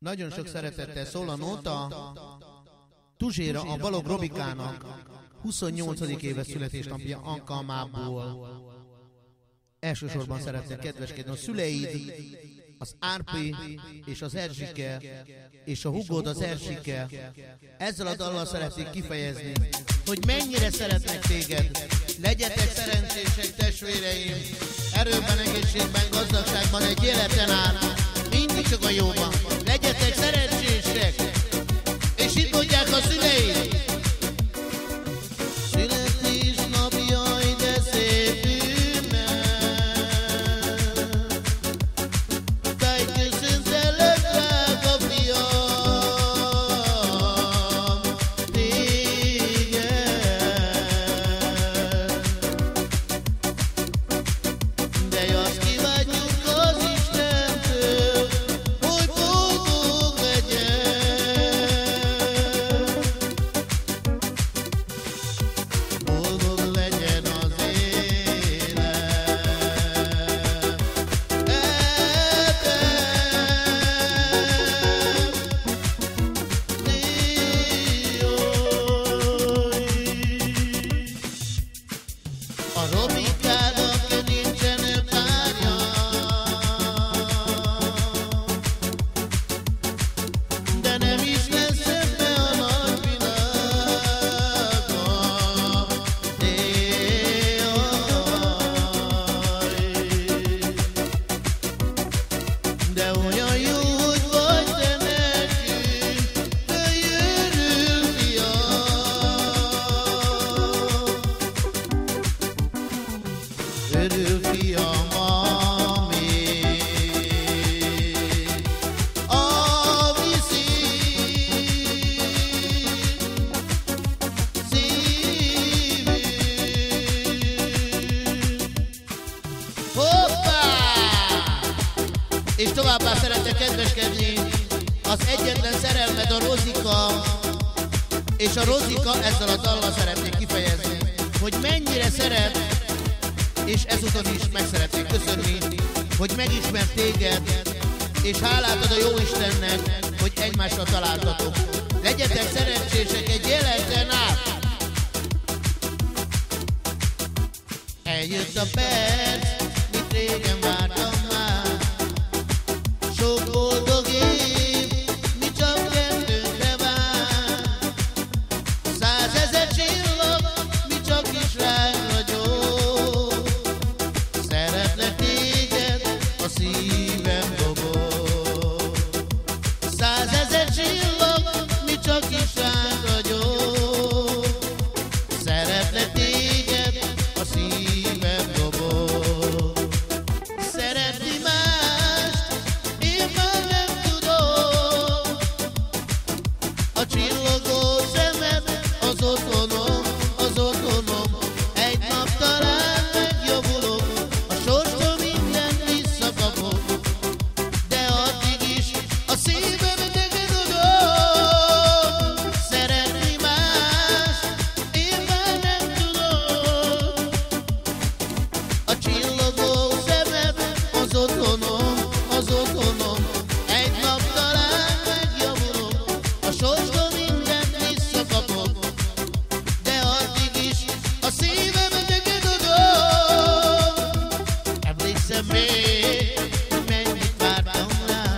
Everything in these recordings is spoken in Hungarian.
Nagyon sok szeretettel szól a nóta Tuzséra, a Balog Robikának 28. éves születésnapja alkalmából. Elsősorban szeretnék kedveskedni a szüleid, az Árpi és az Erzsike és a hugod az Erzsike. Ezzel a dallal szeretnék kifejezni, hogy mennyire szeretnek téged. Legyetek szerencsések, testvéreim, erőben, egészségben, gazdagságban, egy életen át, mindig csak a jóban. Legyetek szerencsések, és itt mondják a szüleid. Születésnap, jaj, de szép ünnep. Táj, köszöntelek, drága fiam, téged. De azt kívánjuk az Istentől, hogy boldog legyen. Boldog legyen az élet. A Robikának nincsen párja, de nem is lesz ebbe a nagyvilágban. De olyan jó, hogy vagy te nekünk, gyönyörű fiam. Örül fiam, ami viszi szívünk. Hoppá! És továbbá szeretek kedveskedni az egyetlen szerelmed, a Rozika. És a Rozika ezzel a dallal szeretnék kifejezni, hogy mennyire szeret, és ezúton is meg szeretnék köszönni, hogy megismert téged, és hálát ad a Jóistennek, hogy egymásra találtatok. Legyetek szerencsések egy életen át! Eljött a perc, mit régen vártam már. Sok boldog év, mi csak kettőnkre vár. 100 000 csillag, mi csak is ránk ragyog. Szeretlek téged, a szívem dobog. 100 000 csillag, mi csak is ránk ragyog. Szeretlek téged, a szívem dobog. Szeretni mást, én már nem tudom. A csillogó szemed, az otthonom, az otthonom. Egy nap talán megjavulok, a sorstól mindent visszakapok. De addig is a szívem téged adom. Szeretni mást, én már nem tudom. A csillogó szemed, az otthonom, az otthonom. Egy nap talán megjavulok, a sorstól mindent visszakapok. De addig is a szívem téged adom. Emlékszem még, mennyit vártam rá.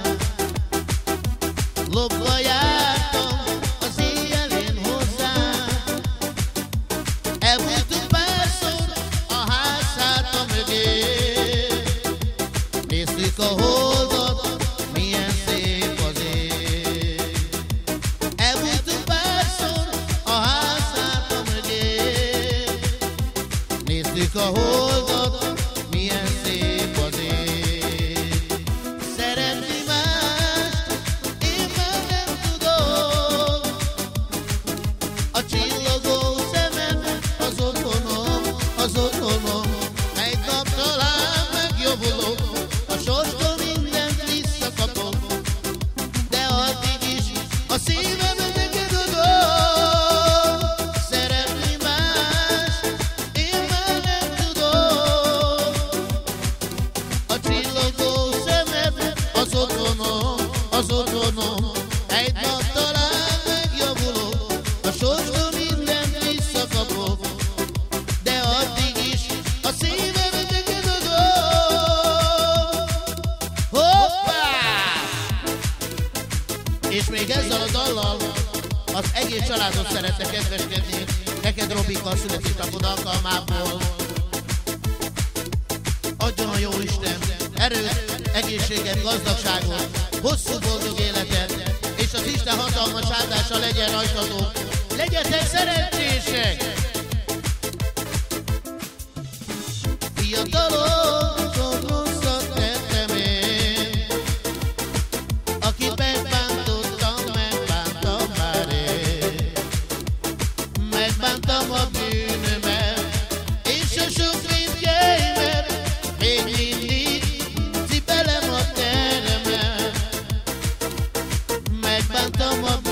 Lopva jártam az éjjelén hozzá. Elbújtunk párszor a ház háta mögé. Néztük a holdat, milyen szép az ég. Elbújtunk párszor a ház háta mögé. Néztük a holdat, milyen szép az ég. Szeretni mást, én már nem tudom. És még ezzel a dallal az egész családot szeretne kedveskedni. Neked, Robika, a születésnapod alkalmából. Adjon a Jóisten erőt, egészséget, gazdagságot, hosszú boldog életet, és az Isten hatalmas áldása legyen rajtatok. Legyetek szerencsések! Fiatalok, sok rosszat tettem én, akit megbántottam már én. Megbántam a bűnömet, és a sok vétkeimet, még mindig cipelem a teremet. Megbántam a